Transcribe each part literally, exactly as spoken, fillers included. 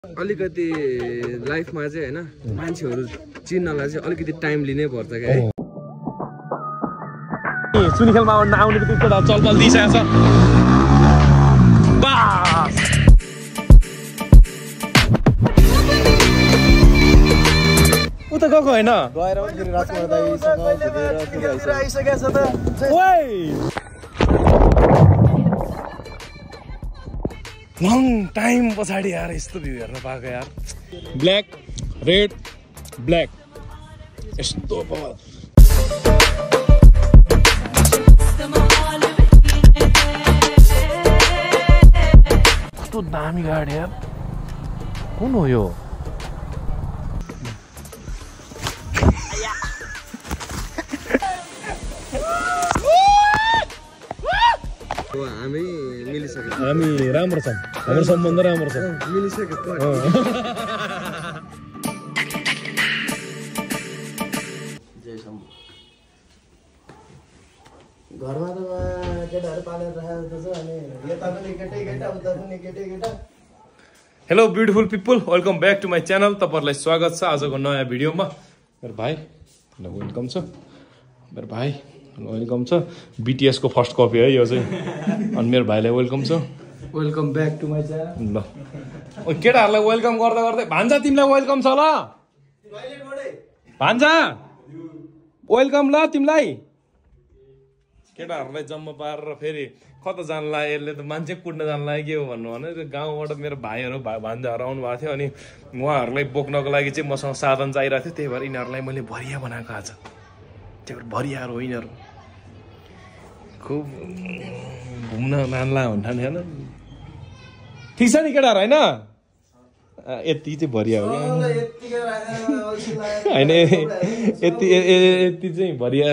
अलिकति लाइफमा चाहिँ हैन मान्छेहरु चिन्नलाई चाहिँ अलिकति टाइम लिनै पर्छ के है। सुनि खेलमा आउने बित्तिकै केटा चलपल दिइसकेको छ। बास उता गएको हैन गएर फेरि राजकुमार दाइसँग भेटेर आइसकेको छ त। ओइ लङ टाइम पछाडि यार यस्तो भ्यू हेर्न पाएको यार। ब्ल्याक रेड ब्ल्याक यस्तो भयो। कस्तो दामी गाडी यार। कुन हो यो? हामी मिलिसक्यो। हामी राम्रो छौँ, हाम्रो सम्बन्ध राम्रो छ। मिलिसक्यो। घरमा त केटाहरू पालेर राखेको छ अनि यता पनि केटै केटा उता पनि केटै केटा। Hello beautiful people, welcome back to my channel. तपाईँहरूलाई स्वागत छ आजको नयाँ भिडियोमा। मेरो भाइ वेलकम छ, मेरो भाइ वेलकम छ। बिटिएसको फर्स्ट कपी है यो चाहिँ। अनि मेरो भाइलाई वेलकम छ, welcome back to my channel. ल केटाहरूलाई वेलकम गर्दा गर्दै भान्जा तिमीलाई वेलकम छ ल। भान्जा वेलकम ल तिमीलाई। केटाहरूलाई जम्मा पारेर फेरि कता जानु लाग्यो, यसले त मान्छे कुट्न जानु लाग्यो के हो भन्नु भने गाउँबाट मेरो भाइहरू भान्जाहरू आउनु भएको थियो। अनि उहाँहरूलाई बोक्नको लागि चाहिँ मसँग साधन चाहिरहेको थियो, त्यही भएर यिनीहरूलाई मैले भरिया बनाएको आज। त्यही भएर भरियाहरू हो यिनीहरू। खुब घुम्न मान्ला हुन्थ्यो नि होइन। ठिक छ नि केटाहरू होइन? यति चाहिँ भरिया हो होइन, यति यति चाहिँ भरिया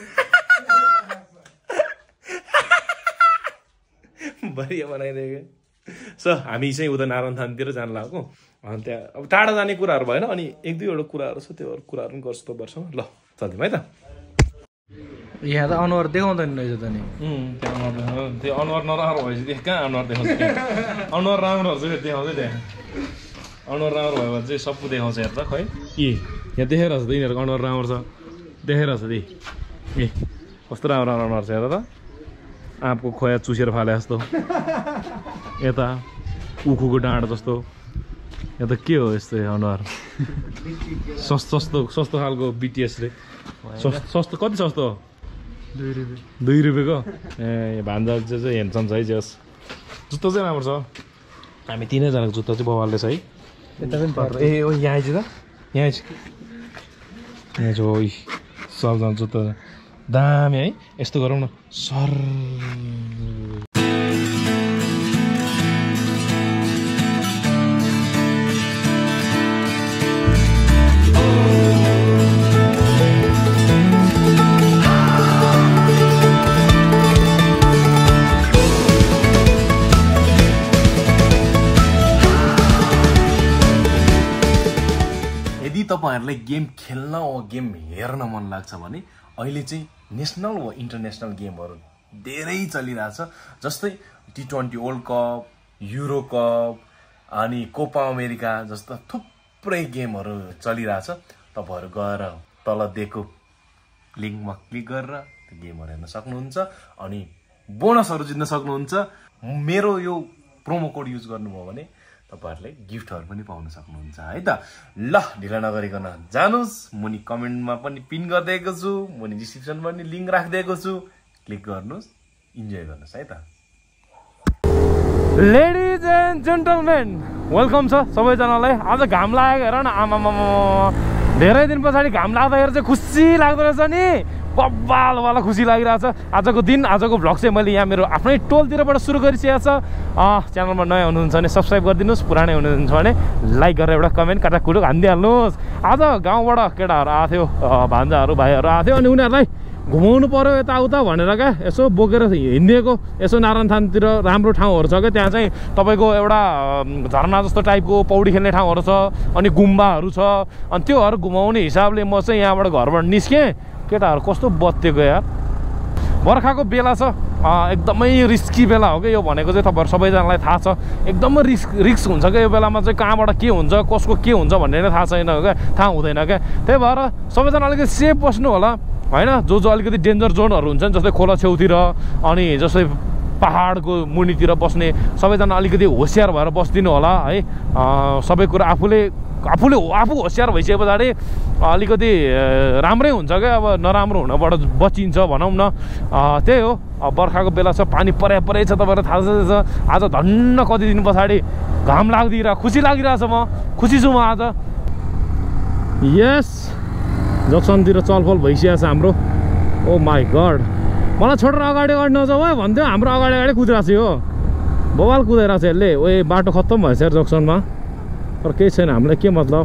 भरिया बनाइदिएको। सो हामी चाहिँ उता नारायण थानतिर जानु लागेको। अनि त्यहाँ अब टाढा जाने कुराहरू भएन, अनि एक दुईवटा कुराहरू छ, त्यो कुराहरू पनि गर्छु तपाईँहरूसँग। ल चल्दिउँ है त। यहाँ त अनुहार देखाउँदैन रहेछ त नि। त्यहाँ त्यो अनुहार नराम्रो भएपछि कहाँ अनुहार देखाउँछ? अनुहार राम्रोहरू चाहिँ देखाउँछ त्यहाँ। अनुहार राम्रो भयो भने चाहिँ सबै देखाउँछ हेर्दा खै। ए यहाँ देखाइरहेको छ त यिनीहरूको अनुहार राम्रो छ, देखाइरहेको छ ती। ए कस्तो राम्रो राम्रो अनुहार छ हेर त। आँपको खोया चुसेर फाले जस्तो, यता उखुको डाँडा जस्तो, यहाँ त के हो यस्तो अनुहार? सस्तो सस्तो सस्तो खालको बिटिएसले। सस्तो कति सस्तो? दुई रुपियाँ दुई रुपियाँको। ए भान्जा चाहिँ हेर्छन् है जस। जुत्ता चाहिँ राम्रो छ। हामी तिनैजनाको जुत्ता चाहिँ बवालले छ है। यता पनि पर्छ। ए ओ यहाँ आइज त, यहाँ आइज यहाँ छ। ओ सबजना जुत्ता दामी है। यस्तो गरौँ न सर। यदि तपाईँहरूलाई गेम खेल्न वा गेम हेर्न मन लाग्छ भने अहिले चाहिँ नेसनल वा इन्टरनेसनल गेमहरू धेरै चलिरहेछ। जस्तै T twenty World Cup, Euro Cup, अनि कोपा अमेरिका जस्ता थुप्रै गेमहरू चलिरहेछ। तपाईँहरू गएर तल दिएको लिङ्कमा क्लिक गरेर त्यो गेमहरू हेर्न सक्नुहुन्छ, अनि बोनसहरू जित्न सक्नुहुन्छ। मेरो यो प्रोमो कोड युज गर्नुभयो भने तपाईहरुले गिफ्टहरु पनि पाउन सक्नुहुन्छ है त। ल ढिला नगरिकन जानुस्। मुनि कमेन्टमा पनि पिन गरिदिएको छु, मुनि डिस्क्रिप्सनमा पनि लिंक राखिदिएको छु, क्लिक गर्नुस्, इन्जोय गर्नुस् है त। लेडिज एन्ड जेन्टलमेन, वेलकम छ सबैजनालाई। आज घाम लागेको हेर न, आमामामा धेरै दिन पछाडि घाम लाग्दाखेरि चाहिँ खुसी लाग्दो रहेछ नि, बब्बालवाला खुसी लागिरहेछ। आजको दिन, आजको भ्लग चाहिँ मैले यहाँ मेरो आफ्नै टोलतिरबाट सुरु गरिसकेको छ। च्यानलमा नयाँ हुनुहुन्छ भने सब्सक्राइब गरिदिनुहोस्, पुरानै हुनुहुन्छ भने लाइक गरेर एउटा कमेन्ट काटाकुटुक हानिदिइहाल्नुहोस्। आज गाउँबाट केटाहरू आएको थियो, भान्जाहरू भाइहरू आएको थियो, अनि उनीहरूलाई घुमाउनु पर्यो यताउता भनेर क्या यसो बोकेर हिँडिदिएको। यसो नारायण थानतिर राम्रो ठाउँहरू छ क्या, त्यहाँ चाहिँ तपाईँको एउटा झरना जस्तो टाइपको पौडी खेल्ने ठाउँहरू छ, अनि गुम्बाहरू छ। अनि त्योहरू घुमाउने हिसाबले म चाहिँ यहाँबाट घरबाट निस्केँ। केटाहरू कस्तो बत्तेको यार, बर्खाको बेला छ, एकदमै रिस्की बेला हो कि यो भनेको चाहिँ तपाईँहरू सबैजनालाई थाहा छ एकदमै रिस्क रिस्क हुन्छ क्या यो बेलामा चाहिँ कहाँबाट के हुन्छ कसको के हुन्छ भन्ने नै थाहा छैन क्या थाहा हुँदैन क्या त्यही भएर सबैजना अलिकति सेफ बस्नु होला होइन जो जो अलिकति डेन्जर जोनहरू हुन्छ नि जस्तै खोला छेउतिर अनि जस्तै पहाडको मुनितिर बस्ने सबैजना अलिकति होसियार भएर बस्दिनु होला है सबै कुरा आफूले आफूले आफू होसियार भइसके पछाडि अलिकति राम्रै हुन्छ क्या अब नराम्रो हुनबाट बचिन्छ भनौँ न त्यही हो अब बर्खाको बेला छ पानी परे परै छ तपाईँलाई थाहा छ आज धन्न कति दिन पछाडि घाम लाग्दिरह खुसी लागिरहेछ म खुसी छु म आज यस जक्सनतिर चलफल भइसकेको छ हाम्रो ओ माई गड मलाई छोडेर अगाडि अगाडि नजाऊ है भन्थ्यो हाम्रो अगाडि अगाडि कुदिरहेको छ यो बवाल कुदाइरहेको छ यसले ओ बाटो खत्तम भएछ यार जक्सनमा तर केही छैन हामीलाई के मतलब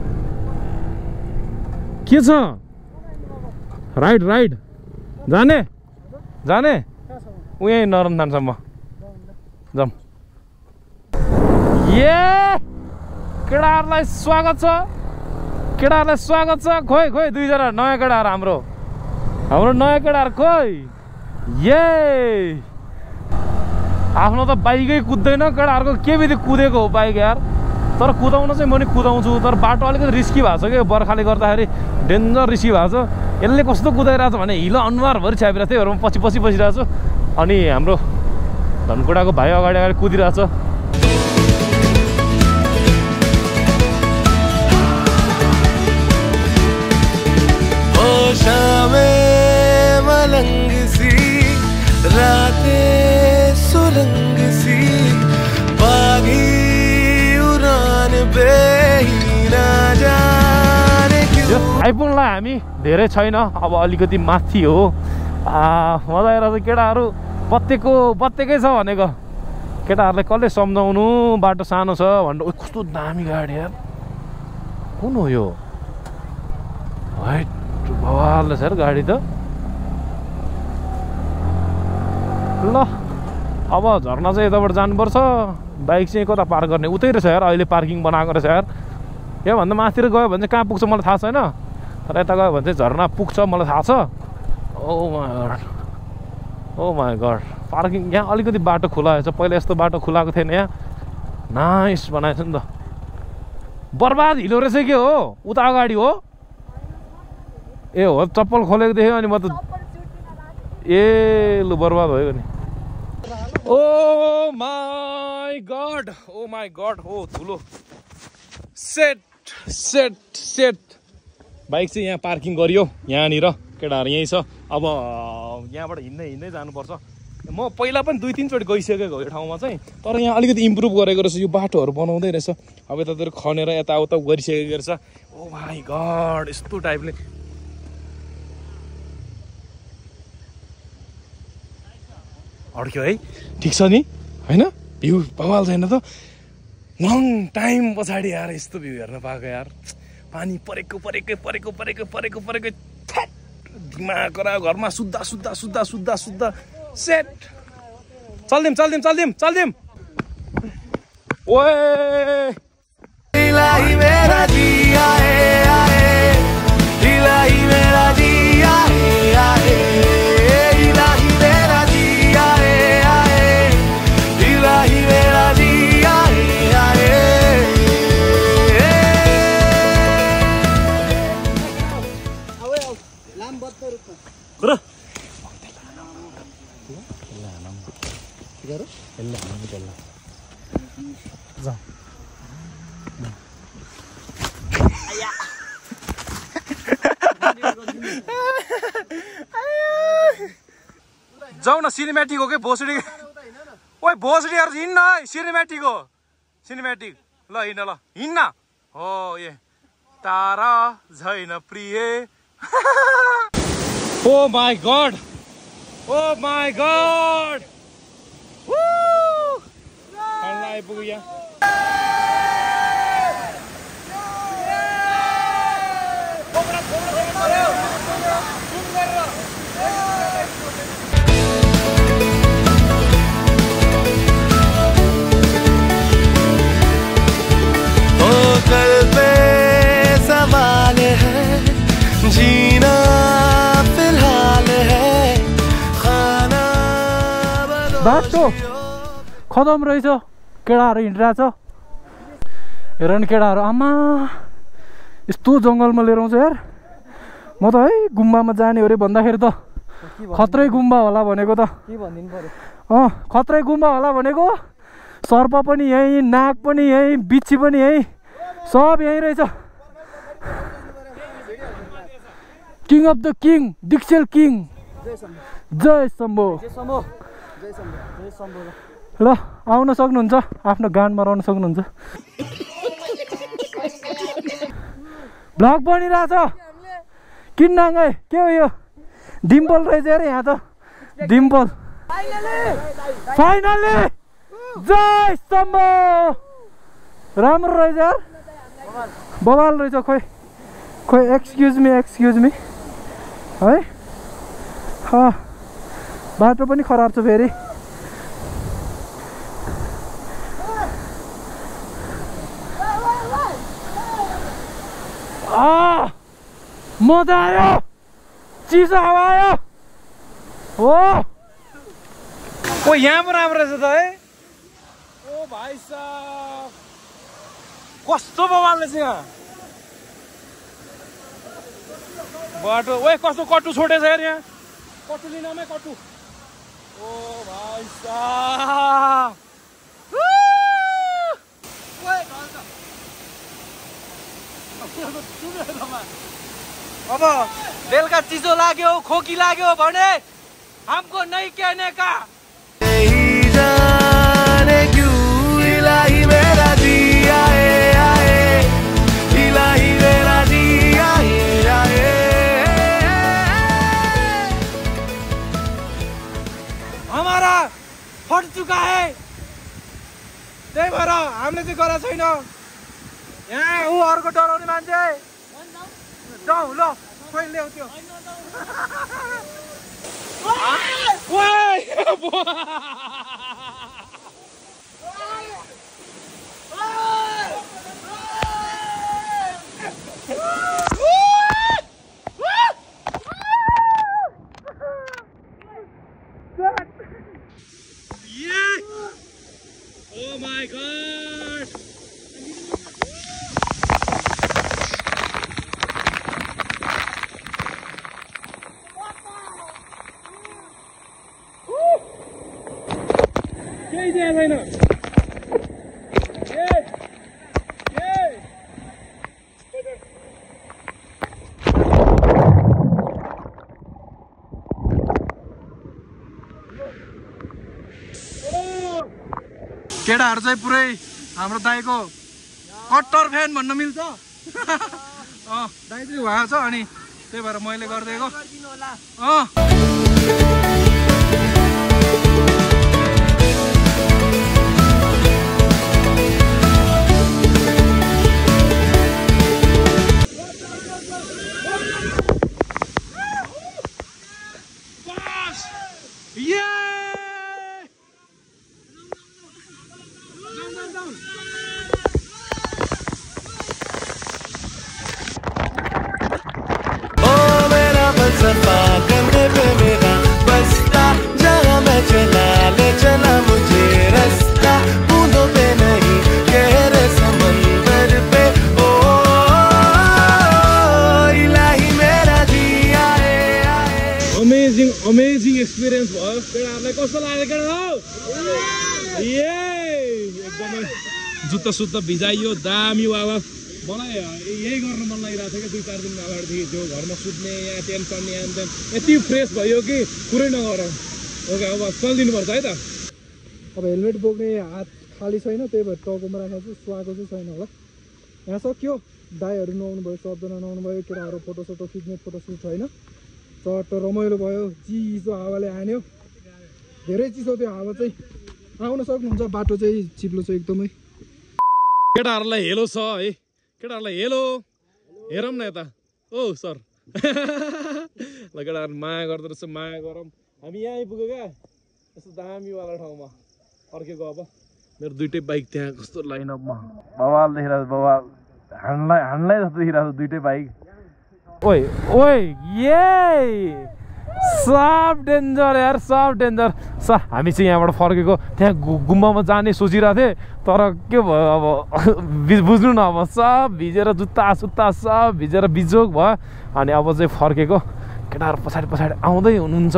के छ राइट राइट जाने जाने ऊ यहीँ नरनथानसम्म जाऊँ ए केटाहरूलाई स्वागत छ केटाहरूलाई स्वागत छ खोइ खोइ दुईजना नयाँ केटाहरू हाम्रो हाम्रो नयाँ केटाहरू खोइ ये आफ्नो त बाइकै कुद्दैन केटाहरूको के विधि कुदेको हो बाइक यार तर कुदाउन चाहिँ म नि कुदाउँछु तर बाटो अलिकति रिस्की भएको छ कि बर्खाले गर्दाखेरि डेन्जर रिस्की भएको छ यसले कस्तो कुदाइरहेको छ भने हिलो अनुहारभरि छ्यापिरहेको थियो म पछि पछि बसिरहेको छु अनि हाम्रो धनकुटाको भाइ अगाडि अगाडि कुदिरहेको छ आइपुग्नलाई हामी धेरै छैन अब अलिकति माथि हो मजा आइरहेछ केटाहरू बत्तेको बत्तेकै छ भनेको केटाहरूलाई कसले सम्झाउनु बाटो सानो छ भनेर कस्तो दामी गाडी यार कुन हो यो हाइट भवाल छ यार गाडी त ल अब झर्ना चाहिँ यताबाट जानुपर्छ बाइक चाहिँ कता पार्क गर्ने उतै रहेछ यार अहिले पार्किङ बनाएको रहेछ यार योभन्दा माथितिर गयो भने चाहिँ कहाँ पुग्छ मलाई थाहा छैन तर यता गयो भने चाहिँ झर्ना पुग्छ मलाई थाहा छ oh my god oh my god parking यहाँ अलिकति बाटो खुला छ पहिला यस्तो बाटो खुलाएको थिएन यहाँ नाइस बनाएछ नि त बर्बाद हिलो रहेछ के हो उता अगाडि हो ए हो चप्पल खोलेको देख्यो अनि म त ए लु बर्बाद भयो नि oh my god oh my god हो ठुलो सेट सेट सेट बाइक चाहिँ यहाँ पार्किङ गरियो यहाँनिर केटाहरू यहीँ छ अब यहाँबाट हिँड्दै हिँड्दै जानुपर्छ म पहिला पनि दुई तिनचोटि गइसकेको यो ठाउँमा चाहिँ तर यहाँ अलिकति इम्प्रुभ गरेको रहेछ यो बाटोहरू बनाउँदै रहेछ अब यतातिर खनेर यताउता गरिसकेको रहेछ ओ माई गड यस्तो टाइपले अड्क्यो है ठिक छ नि होइन भ्यू बवाल छैन त लङ टाइम पछाडि यार यस्तो भ्यू हेर्न पाएको यार पानी परेको परेकै परेको परेको परेको परेकै फ्याट दिमाग गरा घरमा सुत्दा सुत्दा सुत्दा सुत्दा सुत्दा सेट चल्दिम चल्दिम चल्दिम चल्दिम ओए इलाही मेरा जिया है आए इलाही मेरा जिया है आए इलाही मेरा जिया है आए इलाही मेरा जिया है आए Kura. Tiga Ella, nama Ella. Zam. Ayah. जाऊ न सिनेमेटिक हो के भोसडी ओए भोसडी यार हिँड्न सिनेमेटिक हो सिनेमेटिक ल हिँड्न ल हिँड्न हो ए तारा छैन प्रिय Oh my god! Oh my god! Woo! Alai punya. Oh kal pe sawal hai जीना फिलहाल है खाना लास्ट हो खतम रहेछ केटाहरू हिँडिरहेछ हेर नि केटाहरू आमा यस्तो जङ्गलमा लिएर आउँछ यार म त है गुम्बामा जाने हो अरे भन्दाखेरि त खत्रै गुम्बा होला भनेको त के भनिदिनु पर्यो अँ खत्रै गुम्बा होला भनेको सर्प पनि यहीँ नाग पनि यहीँ बिच्छी पनि यहीँ सब यहीँ रहेछ किङ अफ द किङ डिक्सेल किङ जय शम्भो ल आउन सक्नुहुन्छ आफ्नो गानमा रहन सक्नुहुन्छ भ्लग बनिरहेछ किन्नाङ्गै के हो यो डिम्पल रहेछ अरे यहाँ त डिम्पल फाइनली जय शम्भो राम्रो रहेछ यार बवाल रहेछ खोइ खोइ एक्सक्युज मी एक्सक्युज मी है बाटो पनि खराब छ फेरि मजा आयो चिसो हावा आयो हो ओ यहाँ पो राम्रो रहेछ त है ओ भाइ साहब कस्तो बवाल रहेछ यहाँ बाटो ओए कस्तो कटु छोडेछ यार यहाँ कटु लिनमै कटु ओ भाइ साहब अब बेलुका चिसो लाग्यो खोकी लाग्यो भने हमको नहीं कहने का जाने क्यों इलाही मेरा जी आए आए इलाही मेरा जी आए आए हमारा फट चुका है त्यही भएर हामीले चाहिँ गरेको छैन यहाँ ऊ अर्को डराउने मान्छे जाऊ ल खोइ ल्याउ त्यो Oh my god! केही दिएको छैन केटाहरू चाहिँ पुरै हाम्रो दाइको कट्टर फ्यान भन्न मिल्छ अँ दाइ चाहिँ उहाँ छ अनि त्यही भएर मैले गरिदिएको अँ अमेजिङ एक्सपिरियन्स भयो केटाहरूलाई कस्तो लाग्यो केटा हो एकदमै जुत्ता सुत्ता भिजाइयो दामी वाला मलाई यही गर्न मन लागिरहेको थियो कि दुई चार दिन अगाडिदेखि त्यो घरमा सुत्ने यहाँ टेन्सन यहाँ टेन यति फ्रेस भयो कि कुरै नगरौँ ओके अब चलिदिनुपर्छ है त अब हेलमेट बोक्ने हात खाली छैन त्यही भएर टाउकोमा राखेको छु सुहाएको चाहिँ छैन होला यहाँ सक्यो दाइहरू नुहाउनु भयो सबजना नुहाउनु भयो केटाहरू फोटोसोटो खिच्ने फोटोसुट होइन चट्ट रमाइलो भयो चिसो हावाले हान्यो धेरै चिसो त्यो हावा चाहिँ आउन सक्नुहुन्छ बाटो चाहिँ चिप्लो छ एकदमै केटाहरूलाई हेलो छ है केटाहरूलाई हेलो हेरौँ न यता ओ सर ल केटाहरू माया गर्दो रहेछ माया गरौँ हामी यहाँ आइपुग्यो क्या यस्तो दामीवाला ठाउँमा अर्केको अब मेरो दुइटै बाइक त्यहाँ कस्तो लाइनअपमा बवाल देखिरहेको बवाल हान्लाई हान्लाई जस्तो देखिरहेको दुइटै बाइक ओइ ओइ ये सब डेन्जर यार, सब डेन्जर। स हामी चाहिँ यहाँबाट फर्केको त्यहाँ गुम्बामा जाने सोचिरहेको थिएँ, तर के भयो अब बुझ्नु न, अब सब भिजेर जुत्ता सुत्ता सब भिजेर बिजोग भयो। अनि अब चाहिँ फर्केको, केटाहरू पछाडि पछाडि आउँदै हुनुहुन्छ।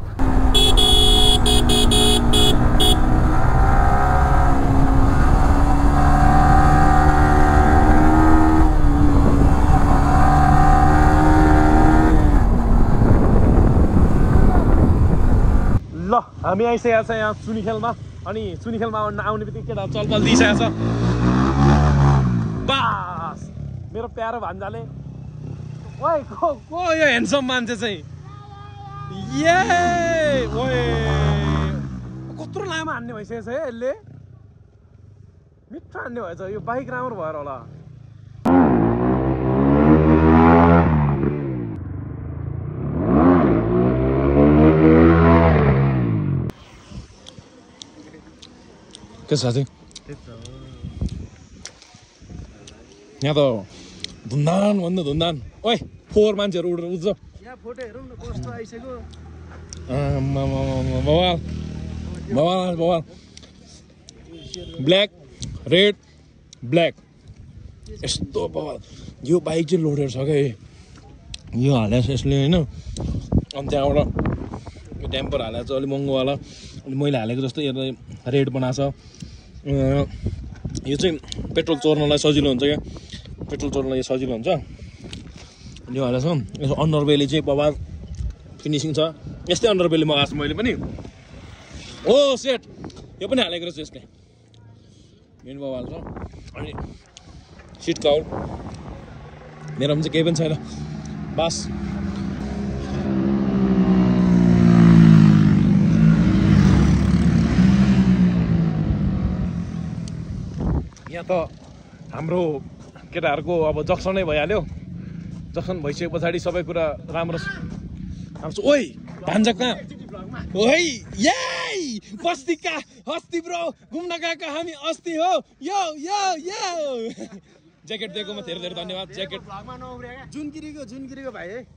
ल हामी आइसकेको छ यहाँ चुनीखेलमा। अनि चुनीखेलमा आउने बित्तिकै केटा चलपल दिइसकेको छ। बास मेरो प्यारो भान्जाले, ओइ को को यो ह्यान्डसम मान्छे चाहिँ, ये ओए कत्रो लामो हान्ने भइसकेको छ है यसले, मिठो हान्ने भएछ। यो बाइक राम्रो भएर होला। के साथी यहाँ त धुन्दान भन्दा धुन्दान। ओइ फोहोर मान्छेहरू उडेर उठ्छ यहाँ, फोटो हेरौँ न कस्तो आइसक्यो। बवाल बवाल बवाल, ब्ल्याक रेड ब्ल्याक, यस्तो बवाल। यो बाइक चाहिँ लोडेड छ क्या, यो हालेको छ यसले होइन। अनि त्यहाँबाट ड्याम्पर हालेको छ अलिक महँगोवाला, अनि मैले हालेको जस्तो यसलाई रेड बनाएको छ। यो चाहिँ पेट्रोल चोर्नलाई सजिलो हुन्छ क्या, पेट्रोल चोर्नलाई सजिलो हुन्छ। यो हालेको छ। यसो अन्डरबेली चाहिँ बवाल फिनिसिङ छ। यस्तै अन्डरबेली मगाएको छु मैले पनि। ओ सेट, यो पनि हालेको रहेछ यसले, मेन बवाल छ। अनि सिट कभर मेरोमा चाहिँ केही पनि छैन, बस यहाँ त हाम्रो केटाहरूको अब जक्सनै भइहाल्यो। जक्सन भइसके पछाडि सबै कुरा राम्रो आउँछ। ओइ भान्जा कहाँ? ओइ याई बस्तीका अस्ति ब्रो घुम्न गएका हामी अस्ति हो। यो यो यो ज्याकेट दिएकोमा धेरै धेरै धन्यवाद। ज्याकेट जुनगिरीको जुनगिरीको भाइ है।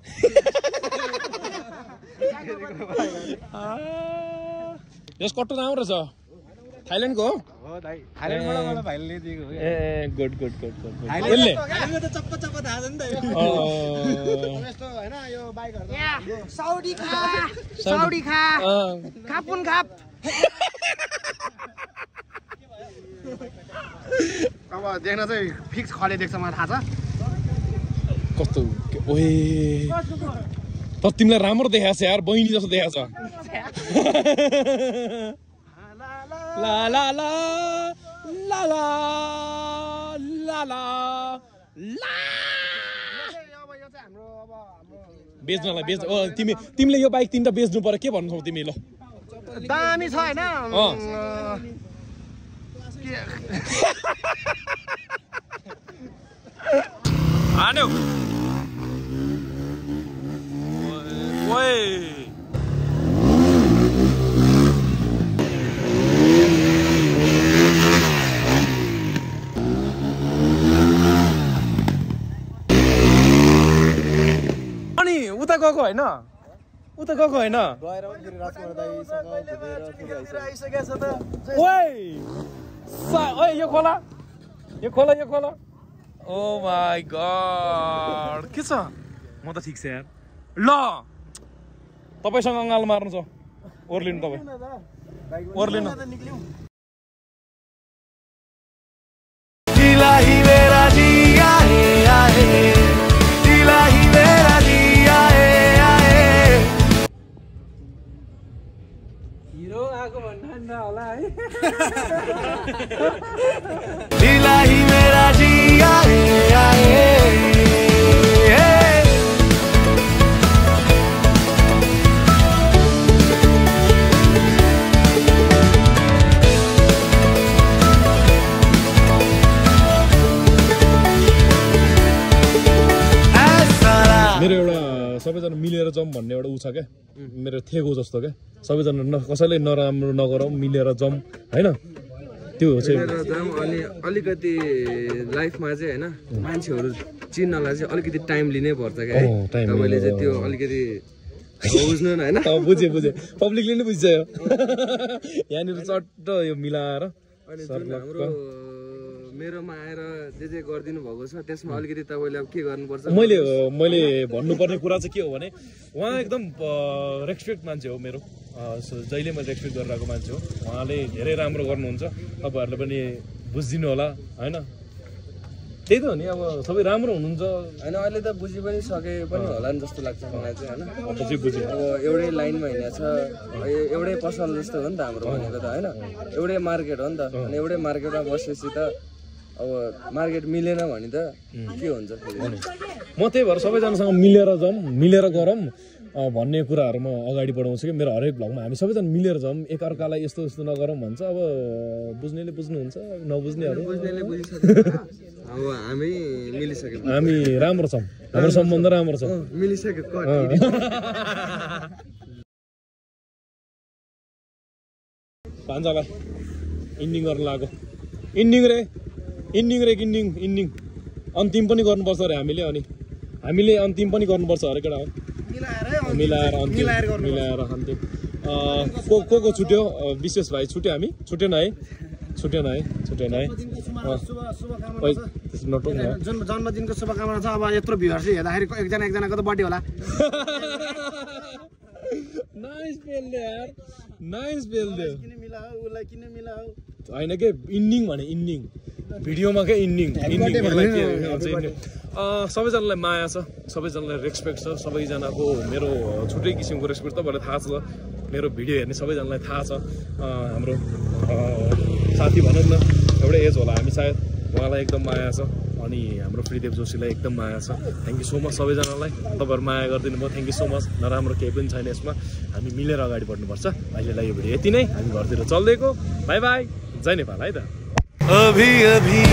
यस कट्टो राम्रो छ, थाइल्यान्डको हो। थाइल्यान्डबाट मलाई भाइले ल्याइदिएको हो। ए गुड गुड गुड गुड। यसले त चप्प चप्प थाहा छ नि त यो। यस्तो हैन यो बाइकहरु साउडी खा साउडी खा खापुन खाप। अब देख्न चाहिँ फिक्स खले देख्छ मलाई थाहा छ। कस्तो ओए तर तिमीलाई राम्रो देखाएको छ यार, बहिनी जस्तो देखाएको छ। ला ला ला ला ला ला ला ला बेच्नलाई बेच्नु। ओ तिमी तिमीले यो बाइक तिनवटा बेच्नु पर्यो, के भन्नु छौ तिमी? ल दामी छ हैन। हान्यो ओए अनि उता गएको होइन, उता गएको होइन। गएर फेरि राजकुमार दाइसँग घुमेर आइसकेको छ त। ओए ओए यो खोला यो खोला यो खोला। ओ माई गॉड के छ? म त ठिक छ यार। ल तपाईसँग अङ्गाल मार्नु छ, ओर्लिनु तपाईँ ओर्लिनु। हिरो आएको भन्दा होला है। मेरो एउटा सबैजना मिलेर जाउँ भन्ने एउटा ऊ छ क्या, मेरो थेगो जस्तो क्या। सबैजना न कसैले नराम्रो नगरौँ, मिलेर जाउँ होइन, त्यो चाहिँ मिलेर जाउँ। अनि अलिकति लाइफमा चाहिँ होइन मान्छेहरू चिन्नलाई चाहिँ अलिकति टाइम लिनै पर्छ क्या है। तपाईँले चाहिँ त्यो अलिकति बुझ्नु न होइन अँ बुझेँ बुझेँ पब्लिकले नै बुझ्छ यो यहाँनिर चट्ट यो मिलाएर अनि जुन हाम्रो मेरोमा आएर जे जे गरिदिनु भएको छ त्यसमा अलिकति तपाईँले अब के गर्नुपर्छ मैले मैले भन्नुपर्ने कुरा चाहिँ के हो भने उहाँ एकदम रेस्पेक्ट मान्छे हो मेरो जहिले मैले रेस्पेक्ट गरिरहेको मान्छे हो उहाँले धेरै राम्रो गर्नुहुन्छ तपाईँहरूले पनि बुझिदिनु होला होइन त्यही त हो नि अब सबै राम्रो हुनुहुन्छ होइन अहिले त बुझि पनि सके पनि होला नि जस्तो लाग्छ मलाई चाहिँ होइन अब चाहिँ बुझेँ अब एउटै लाइनमा हिँडेको छ एउटै पसल जस्तो हो नि त हाम्रो भनेको त होइन एउटै मार्केट हो नि त अनि एउटै मार्केटमा बसेपछि त अब मार्केट मिलेन भने त के हुन्छ फेरि म त्यही भएर सबैजनासँग मिलेर जाउँ मिलेर गरौँ भन्ने कुराहरू म अगाडि बढाउँछु कि मेरो हरेक भ्लगमा हामी सबैजना मिलेर जाउँ एकअर्कालाई यस्तो यस्तो नगरौँ भन्छ अब बुझ्नेले बुझ्नुहुन्छ नबुझ्नेहरू बुझ्नेले बुझिसक्यो अब हामी मिलिसक्यौँ हामी राम्रो छौँ हाम्रो सम्बन्ध राम्रो छ मिलिसक्यो भान्जालाई इन्डिङ गर्न लाग्यो इन्डिङ रे इन्डिङ रे इन्डिङ इन्डिङ अन्तिम पनि गर्नुपर्छ अरे हामीले अनि हामीले अन्तिम पनि गर्नुपर्छ अरे केटा हो मिलाएर अन्तिम मिलाएर अन्तिम को को को छुट्यो विशेष भाइ छुट्यो हामी छुटेन है छुटेन है छुटेन है जन्मदिनको शुभकामना छ अब यत्रो भ्युअर्स हेर्दाखेरि एकजना एकजनाको त बर्थडे होला नाइस बेल दे यार नाइस बेल दे किन मिलाऊ उसलाई किन मिलाऊ होइन के इन्डिङ भने इन्डिङ भिडियोमा के इन्डिङ सबैजनालाई माया छ सबैजनालाई रेस्पेक्ट छ सबैजनाको मेरो छुट्टै किसिमको रेस्पेक्ट तपाईँलाई थाहा छ मेरो भिडियो हेर्ने सबैजनालाई थाहा छ हाम्रो साथी भनौँ न एउटै एज होला हामी सायद उहाँलाई एकदम माया छ अनि हाम्रो फ्रीदेव जोशीलाई एकदम माया छ थ्याङ्क यू सो मच सबैजनालाई तपाईँहरू माया गरिदिनु भयो थ्याङ्क यू सो मच नराम्रो केही पनि छैन यसमा हामी मिलेर अगाडि बढ्नुपर्छ अहिलेलाई यो भिडियो यति नै हामी घरतिर चल्दैको बाई बाई जय नेपाल है त अभी अभी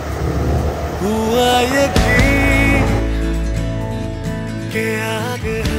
हुआ यकीन के आगे